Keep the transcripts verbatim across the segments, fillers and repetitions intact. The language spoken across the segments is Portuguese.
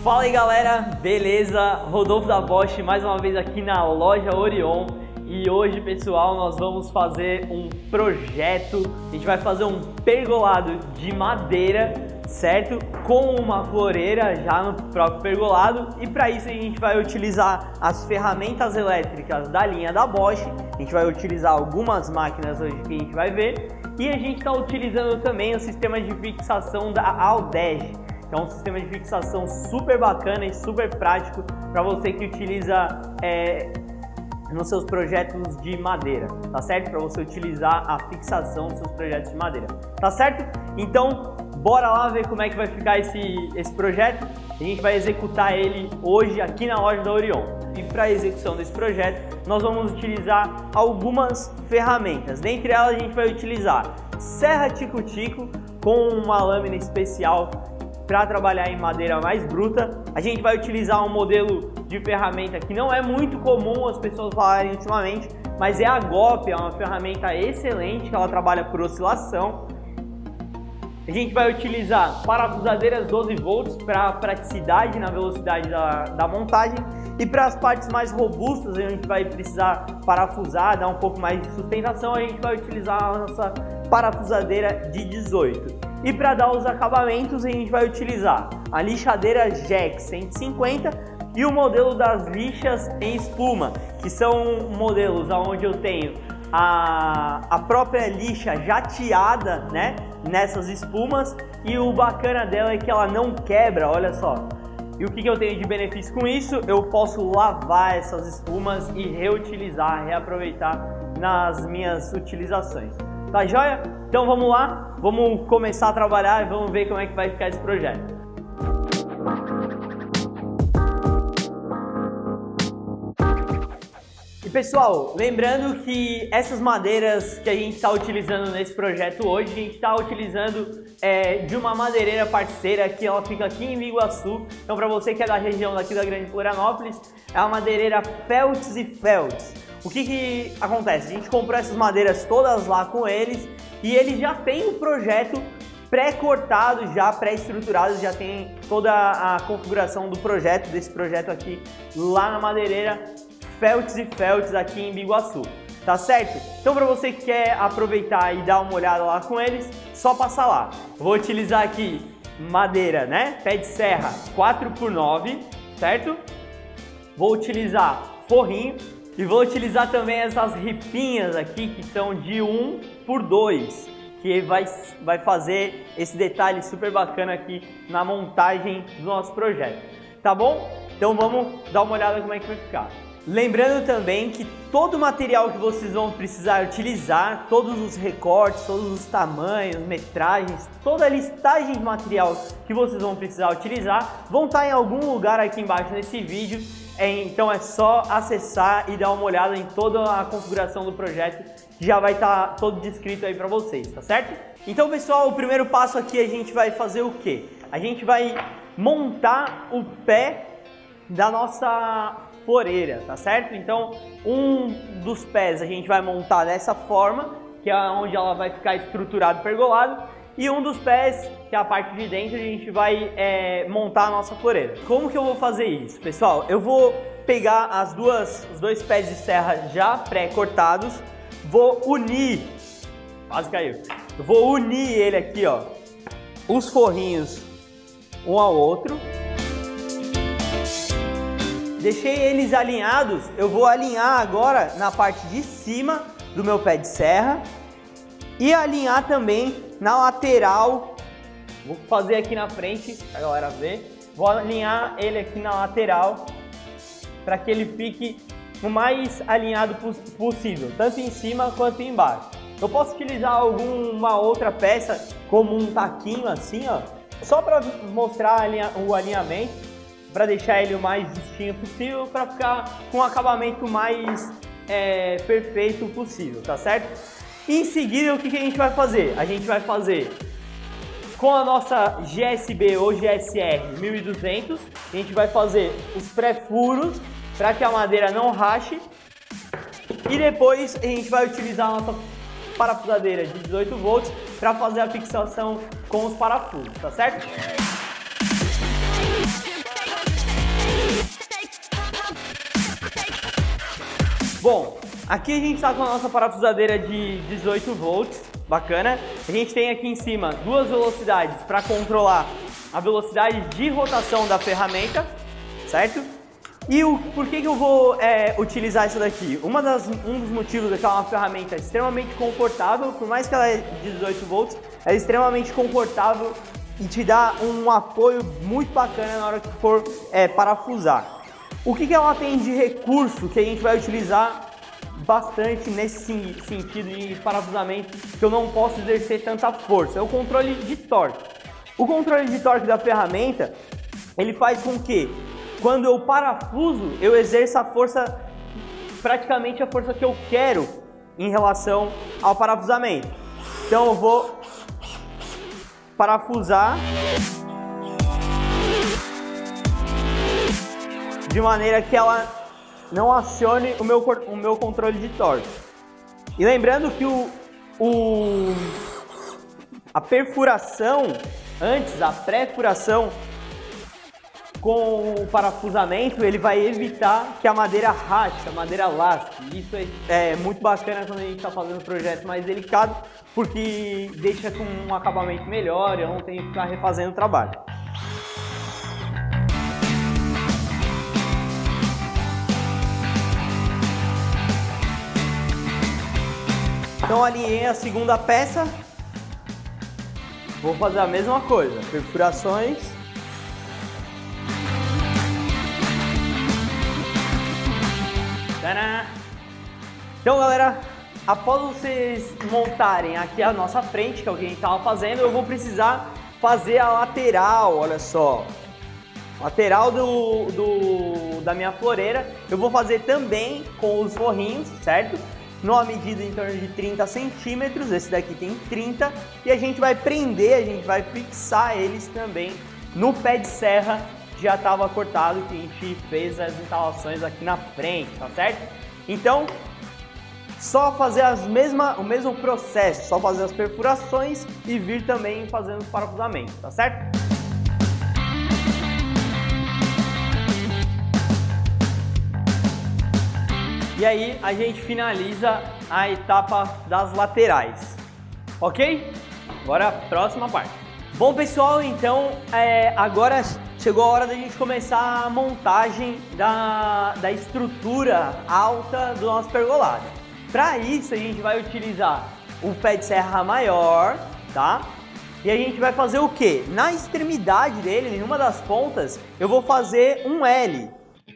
Fala aí galera, beleza? Rodolfo da Bosch mais uma vez aqui na loja Orion. E hoje, pessoal, nós vamos fazer um projeto. A gente vai fazer um pergolado de madeira, certo? Com uma floreira já no próprio pergolado. E para isso a gente vai utilizar as ferramentas elétricas da linha da Bosch. A gente vai utilizar algumas máquinas hoje que a gente vai ver. E a gente está utilizando também o sistema de fixação da Aldege. É um sistema de fixação super bacana e super prático para você que utiliza é, nos seus projetos de madeira, tá certo? Para você utilizar a fixação dos seus projetos de madeira, tá certo? Então, bora lá ver como é que vai ficar esse, esse projeto. A gente vai executar ele hoje aqui na loja da Orion. E para a execução desse projeto, nós vamos utilizar algumas ferramentas. Dentre elas, a gente vai utilizar serra tico-tico com uma lâmina especial para trabalhar em madeira mais bruta. A gente vai utilizar um modelo de ferramenta que não é muito comum as pessoas falarem ultimamente, mas é a G O P, é uma ferramenta excelente que ela trabalha por oscilação. A gente vai utilizar parafusadeiras doze volts para praticidade na velocidade da, da montagem, e para as partes mais robustas a gente vai precisar parafusar, dar um pouco mais de sustentação, a gente vai utilizar a nossa parafusadeira de dezoito. E para dar os acabamentos a gente vai utilizar a lixadeira Jex cento e cinquenta e o modelo das lixas em espuma, que são modelos onde eu tenho a, a própria lixa jateada, né, nessas espumas, e o bacana dela é que ela não quebra, olha só. E o que, que eu tenho de benefício com isso? Eu posso lavar essas espumas e reutilizar, reaproveitar nas minhas utilizações. Tá joia? Então vamos lá, vamos começar a trabalhar e vamos ver como é que vai ficar esse projeto. E pessoal, lembrando que essas madeiras que a gente está utilizando nesse projeto hoje, a gente está utilizando é, de uma madeireira parceira que ela fica aqui em Biguaçu. Então para você que é da região daqui da Grande Florianópolis, é a madeireira Feltz e Feltz. O que que acontece? A gente comprou essas madeiras todas lá com eles e eles já têm um projeto pré-cortado, já pré-estruturado, já tem toda a configuração do projeto, desse projeto aqui lá na madeireira Feltz e Feltz aqui em Biguaçu, tá certo? Então para você que quer aproveitar e dar uma olhada lá com eles, só passar lá. Vou utilizar aqui madeira, né? Pé de serra quatro por nove, certo? Vou utilizar forrinho. E vou utilizar também essas ripinhas aqui que são de um por dois, que vai, vai fazer esse detalhe super bacana aqui na montagem do nosso projeto, tá bom? Então vamos dar uma olhada como é que vai ficar. Lembrando também que todo o material que vocês vão precisar utilizar, todos os recortes, todos os tamanhos, metragens, toda a listagem de material que vocês vão precisar utilizar, vão estar em algum lugar aqui embaixo nesse vídeo. Então é só acessar e dar uma olhada em toda a configuração do projeto, que já vai estar todo descrito aí para vocês, tá certo? Então pessoal, o primeiro passo aqui a gente vai fazer o quê? A gente vai montar o pé da nossa floreira, tá certo? Então um dos pés a gente vai montar dessa forma, que é onde ela vai ficar estruturado pergolado. E um dos pés, que é a parte de dentro, a gente vai é, montar a nossa floreira. Como que eu vou fazer isso? Pessoal, eu vou pegar as duas, os dois pés de serra já pré-cortados, vou unir, quase caiu, eu vou unir ele aqui, ó, os forrinhos um ao outro. Deixei eles alinhados, eu vou alinhar agora na parte de cima do meu pé de serra e alinhar também na lateral. Vou fazer aqui na frente para a galera ver. Vou alinhar ele aqui na lateral para que ele fique o mais alinhado possível, tanto em cima quanto embaixo. Eu posso utilizar alguma outra peça como um taquinho assim, ó, só para mostrar o alinhamento, para deixar ele o mais justinho possível, para ficar com o acabamento mais é, perfeito possível, tá certo? E em seguida, o que, que a gente vai fazer? A gente vai fazer com a nossa G S B ou G S R mil e duzentos, a gente vai fazer os pré-furos para que a madeira não rache, e depois a gente vai utilizar a nossa parafusadeira de dezoito volts para fazer a fixação com os parafusos, tá certo? Bom, aqui a gente está com a nossa parafusadeira de dezoito volts, bacana. A gente tem aqui em cima duas velocidades para controlar a velocidade de rotação da ferramenta, certo? E o, por que, que eu vou é, utilizar isso daqui? Uma das, um dos motivos é que ela é uma ferramenta extremamente confortável, por mais que ela é de dezoito volts, ela é extremamente confortável e te dá um apoio muito bacana na hora que for é, parafusar. O que, que ela tem de recurso que a gente vai utilizar bastante nesse sentido de parafusamento, que eu não posso exercer tanta força? É o controle de torque. O controle de torque da ferramenta, ele faz com que, quando eu parafuso, eu exerça a força, praticamente a força que eu quero em relação ao parafusamento. Então eu vou parafusar de maneira que ela não acione o meu, o meu controle de torque. E lembrando que o, o, a perfuração, antes, a pré-furação com o parafusamento, ele vai evitar que a madeira rache, a madeira lasque. Isso é, é muito bacana quando a gente está fazendo projetos mais delicados, porque deixa com um acabamento melhor e eu não tenho que ficar refazendo o trabalho. Então alinhei a segunda peça, vou fazer a mesma coisa, perfurações. Tadã! Então galera, após vocês montarem aqui a nossa frente, que é o que a gente estava fazendo, eu vou precisar fazer a lateral, olha só. Lateral do, do, da minha floreira, eu vou fazer também com os forrinhos, certo? Numa medida em torno de trinta centímetros, esse daqui tem trinta, e a gente vai prender, a gente vai fixar eles também no pé de serra que já estava cortado, que a gente fez as instalações aqui na frente, tá certo? Então, só fazer as mesma, o mesmo processo, só fazer as perfurações e vir também fazendo os parafusamentos, tá certo? E aí a gente finaliza a etapa das laterais, ok? Agora a próxima parte. Bom pessoal, então é, agora chegou a hora da gente começar a montagem da, da estrutura alta do nosso pergolado. Para isso a gente vai utilizar o pé de serra maior, tá? E a gente vai fazer o que? Na extremidade dele, em uma das pontas, eu vou fazer um L.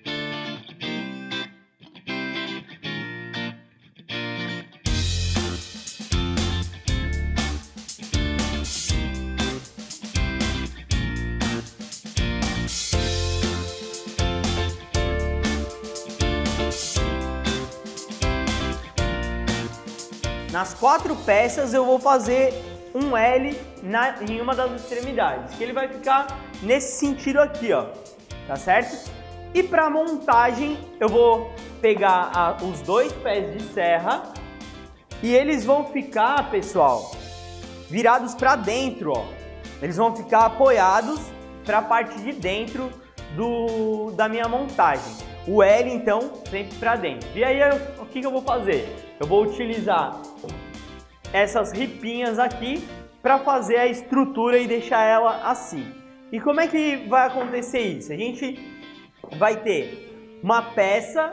Nas quatro peças eu vou fazer um L na, em uma das extremidades, que ele vai ficar nesse sentido aqui, ó, tá certo? E para montagem eu vou pegar a, os dois pés de serra e eles vão ficar, pessoal, virados para dentro, ó. Eles vão ficar apoiados para a parte de dentro do, da minha montagem. O L, então, sempre para dentro. E aí, eu, o que, que eu vou fazer? Eu vou utilizar essas ripinhas aqui para fazer a estrutura e deixar ela assim. E como é que vai acontecer isso? A gente vai ter uma peça,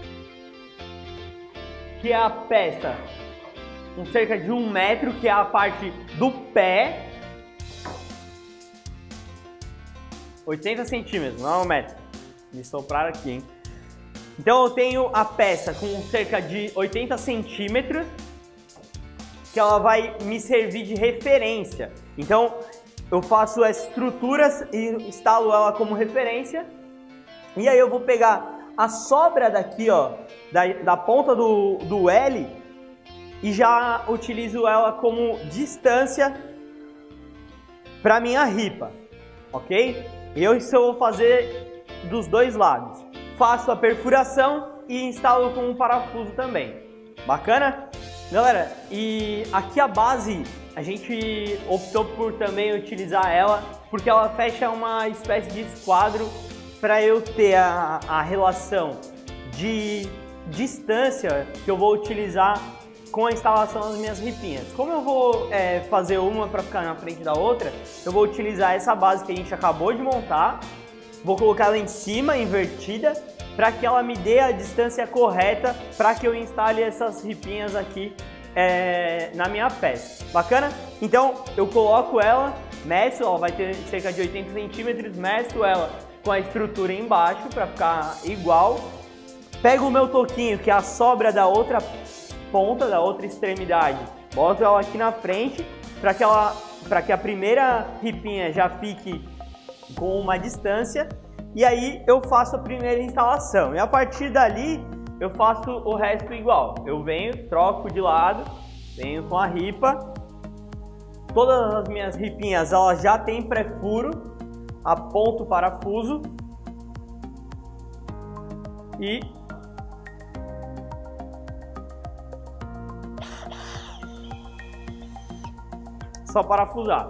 que é a peça com cerca de um metro, que é a parte do pé. oitenta centímetros, não é um metro. Me sopraram aqui, hein? Então eu tenho a peça com cerca de oitenta centímetros, que ela vai me servir de referência. Então eu faço as estruturas e instalo ela como referência. E aí eu vou pegar a sobra daqui, ó, da, da ponta do, do L, e já utilizo ela como distância para minha ripa, ok? Eu isso eu vou fazer dos dois lados. Faço a perfuração e instalo com um parafuso também. Bacana? Galera, e aqui a base a gente optou por também utilizar ela porque ela fecha uma espécie de esquadro para eu ter a, a relação de distância que eu vou utilizar com a instalação das minhas ripinhas. Como eu vou é, fazer uma para ficar na frente da outra, eu vou utilizar essa base que a gente acabou de montar, vou colocar ela em cima, invertida, para que ela me dê a distância correta para que eu instale essas ripinhas aqui é, na minha peça. Bacana? Então eu coloco ela, meço, ela vai ter cerca de oitenta centímetros, meço ela com a estrutura embaixo para ficar igual. Pego o meu toquinho, que é a sobra da outra ponta, da outra extremidade, boto ela aqui na frente para que, ela, para que a primeira ripinha já fique com uma distância, e aí eu faço a primeira instalação. E a partir dali eu faço o resto igual. Eu venho, troco de lado, venho com a ripa. Todas as minhas ripinhas elas já têm pré-furo, aponto o parafuso e só parafusar.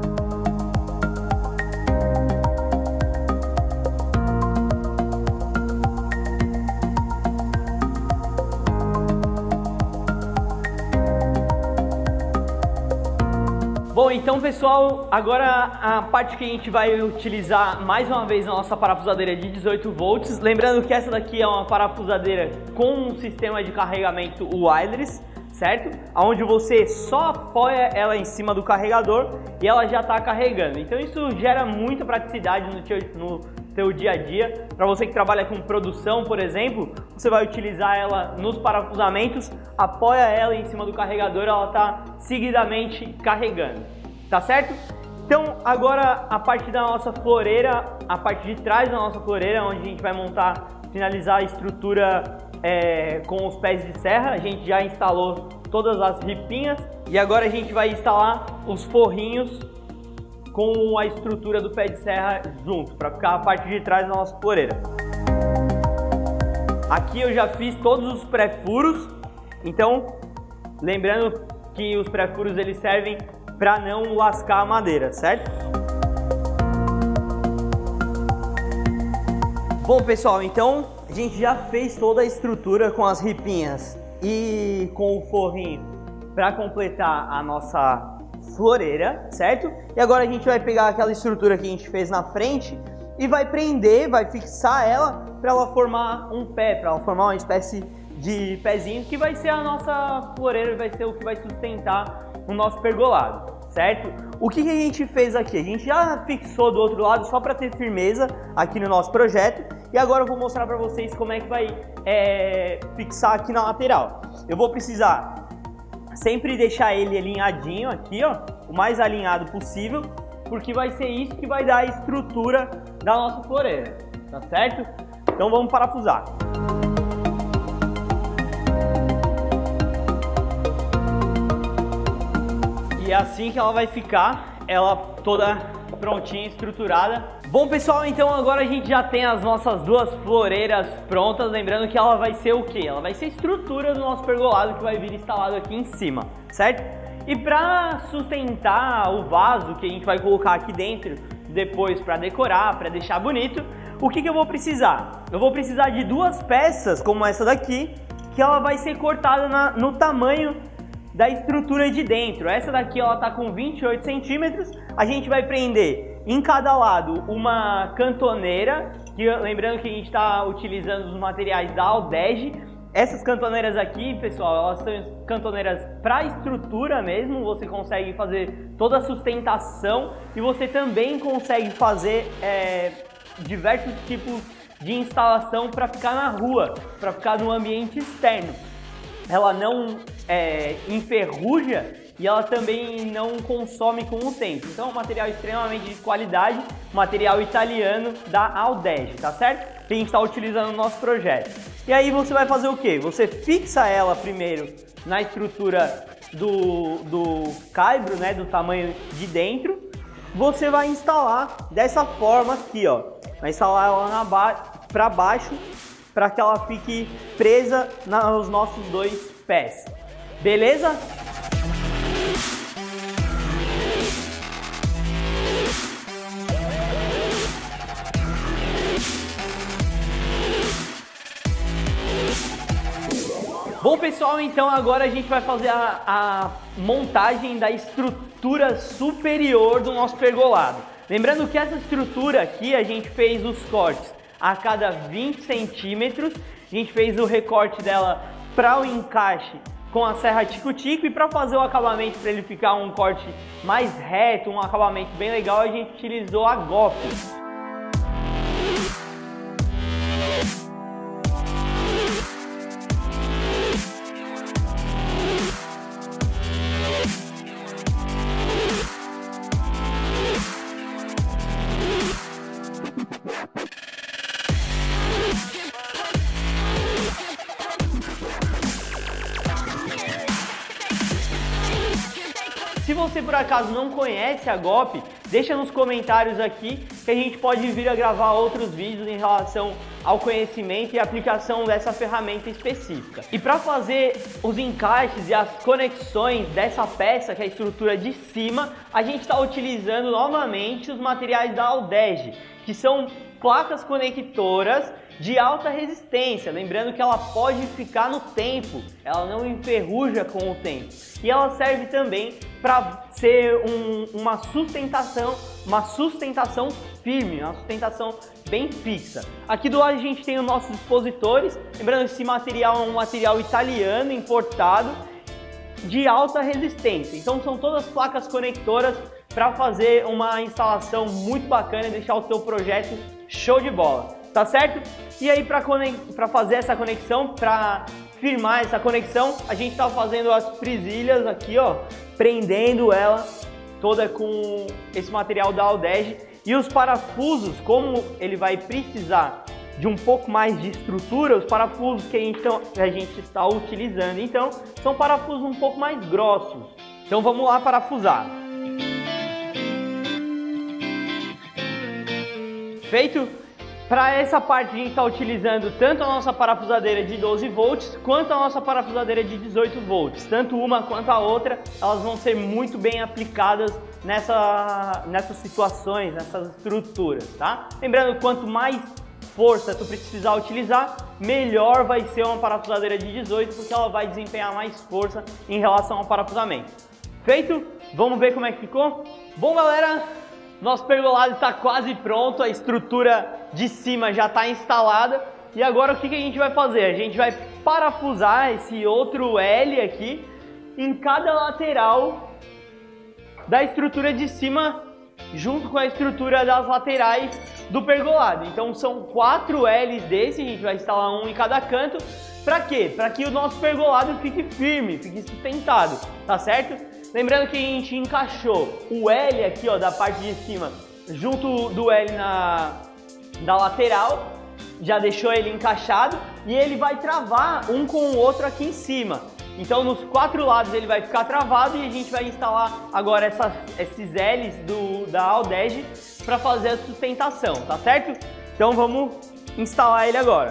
Bom, então pessoal, agora a parte que a gente vai utilizar mais uma vez na nossa parafusadeira de dezoito volts. Lembrando que essa daqui é uma parafusadeira com um sistema de carregamento wireless, certo? Onde você só apoia ela em cima do carregador e ela já está carregando. Então isso gera muita praticidade no teu, no teu dia a dia. Para você que trabalha com produção, por exemplo, você vai utilizar ela nos parafusamentos, apoia ela em cima do carregador, ela está seguidamente carregando, tá certo? Então agora a parte da nossa floreira, a parte de trás da nossa floreira, onde a gente vai montar, finalizar a estrutura É, com os pés de serra. A gente já instalou todas as ripinhas e agora a gente vai instalar os forrinhos com a estrutura do pé de serra junto, para ficar a parte de trás da nossa floreira. Aqui eu já fiz todos os pré-furos, então lembrando que os pré-furos eles servem para não lascar a madeira, certo? Bom pessoal, então a gente já fez toda a estrutura com as ripinhas e com o forrinho para completar a nossa floreira, certo? E agora a gente vai pegar aquela estrutura que a gente fez na frente e vai prender, vai fixar ela para ela formar um pé, para ela formar uma espécie de pezinho que vai ser a nossa floreira, vai ser o que vai sustentar o nosso pergolado, certo? O que, que a gente fez aqui? A gente já fixou do outro lado só para ter firmeza aqui no nosso projeto. E agora eu vou mostrar para vocês como é que vai é, fixar aqui na lateral. Eu vou precisar sempre deixar ele alinhadinho aqui, ó, o mais alinhado possível, porque vai ser isso que vai dar a estrutura da nossa floreira, tá certo? Então vamos parafusar. E é assim que ela vai ficar, ela toda prontinha, estruturada. Bom pessoal, então agora a gente já tem as nossas duas floreiras prontas. Lembrando que ela vai ser o que? Ela vai ser a estrutura do nosso pergolado que vai vir instalado aqui em cima, certo? E para sustentar o vaso que a gente vai colocar aqui dentro depois para decorar, para deixar bonito, o que, que eu vou precisar? Eu vou precisar de duas peças como essa daqui, que ela vai ser cortada na, no tamanho da estrutura de dentro. Essa daqui ela tá com vinte e oito centímetros. A gente vai prender em cada lado uma cantoneira, que lembrando que a gente está utilizando os materiais da Aldege. Essas cantoneiras aqui, pessoal, elas são cantoneiras para estrutura mesmo. Você consegue fazer toda a sustentação e você também consegue fazer é, diversos tipos de instalação para ficar na rua, para ficar no ambiente externo. Ela não é, enferruja e ela também não consome com o tempo. Então é um material extremamente de qualidade, material italiano da Aldege, tá certo? Que a gente está utilizando no nosso projeto. E aí você vai fazer o quê? Você fixa ela primeiro na estrutura do, do caibro, né, do tamanho de dentro. Você vai instalar dessa forma aqui, ó. Vai instalar ela ba para baixo, para que ela fique presa nos nossos dois pés. Beleza? Bom pessoal, então agora a gente vai fazer a, a montagem da estrutura superior do nosso pergolado. Lembrando que essa estrutura aqui a gente fez os cortes a cada vinte centímetros, a gente fez o recorte dela para o encaixe com a serra tico-tico, e para fazer o acabamento, para ele ficar um corte mais reto, um acabamento bem legal, a gente utilizou a G O P. Se você por acaso não conhece a G O P, deixa nos comentários aqui que a gente pode vir a gravar outros vídeos em relação ao conhecimento e aplicação dessa ferramenta específica. E para fazer os encaixes e as conexões dessa peça, que é a estrutura de cima, a gente está utilizando novamente os materiais da Aldege, que são placas conectoras de alta resistência, lembrando que ela pode ficar no tempo, ela não enferruja com o tempo, e ela serve também para ser um, uma sustentação, uma sustentação firme, uma sustentação bem fixa. Aqui do lado a gente tem os nossos expositores, lembrando que esse material é um material italiano importado de alta resistência, então são todas placas conectoras para fazer uma instalação muito bacana e deixar o seu projeto show de bola. Tá certo? E aí para fazer essa conexão, para firmar essa conexão, a gente tá fazendo as presilhas aqui, ó, prendendo ela toda com esse material da Aldege, e os parafusos, como ele vai precisar de um pouco mais de estrutura, os parafusos que a gente, que a gente está utilizando, então, são parafusos um pouco mais grossos. Então vamos lá parafusar. Feito? Para essa parte a gente está utilizando tanto a nossa parafusadeira de doze volts quanto a nossa parafusadeira de dezoito volts. Tanto uma quanto a outra, elas vão ser muito bem aplicadas nessa, nessas situações, nessas estruturas, tá? Lembrando, quanto mais força tu precisar utilizar, melhor vai ser uma parafusadeira de dezoito, porque ela vai desempenhar mais força em relação ao parafusamento. Feito? Vamos ver como é que ficou? Bom, galera, nosso pergolado está quase pronto, a estrutura de cima já está instalada, e agora o que, que a gente vai fazer? A gente vai parafusar esse outro L aqui em cada lateral da estrutura de cima, junto com a estrutura das laterais do pergolado. Então são quatro L's desse, a gente vai instalar um em cada canto. Para quê? Para que o nosso pergolado fique firme, fique sustentado, tá certo? Lembrando que a gente encaixou o L aqui, ó, da parte de cima, junto do L na, da lateral, já deixou ele encaixado, e ele vai travar um com o outro aqui em cima. Então nos quatro lados ele vai ficar travado, e a gente vai instalar agora essas, esses L's do, da Aldege para fazer a sustentação, tá certo? Então vamos instalar ele agora.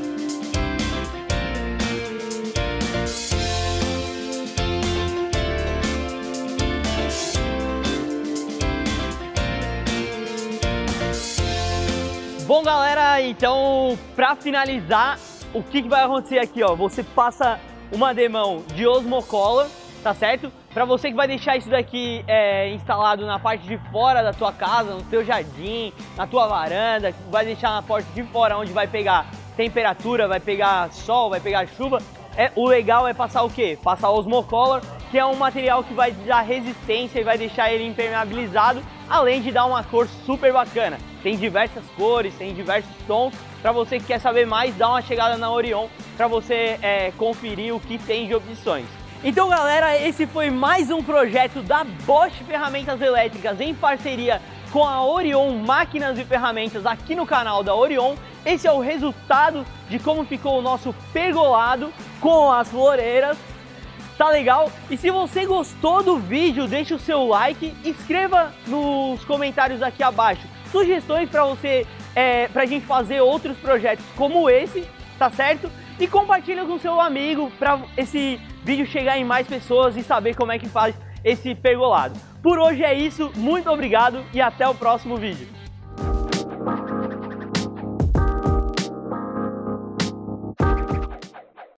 Bom, galera, então para finalizar, o que, que vai acontecer aqui, ó? Você passa uma demão de osmocola, tá certo? Para você que vai deixar isso daqui é, instalado na parte de fora da tua casa, no teu jardim, na tua varanda, vai deixar na porta de fora, onde vai pegar temperatura, vai pegar sol, vai pegar chuva. É, o legal é passar o quê? Passar osmocolor, que é um material que vai dar resistência e vai deixar ele impermeabilizado, além de dar uma cor super bacana. Tem diversas cores, tem diversos tons. Para você que quer saber mais, dá uma chegada na Orion para você é, conferir o que tem de opções. Então, galera, esse foi mais um projeto da Bosch Ferramentas Elétricas em parceria com a Orion Máquinas e Ferramentas aqui no canal da Orion. Esse é o resultado de como ficou o nosso pergolado com as floreiras. Tá legal? E se você gostou do vídeo, deixa o seu like, escreva nos comentários aqui abaixo sugestões para você, é, pra gente fazer outros projetos como esse, tá certo? E compartilha com seu amigo para esse vídeo chegar em mais pessoas e saber como é que faz esse pergolado. Por hoje é isso, muito obrigado e até o próximo vídeo.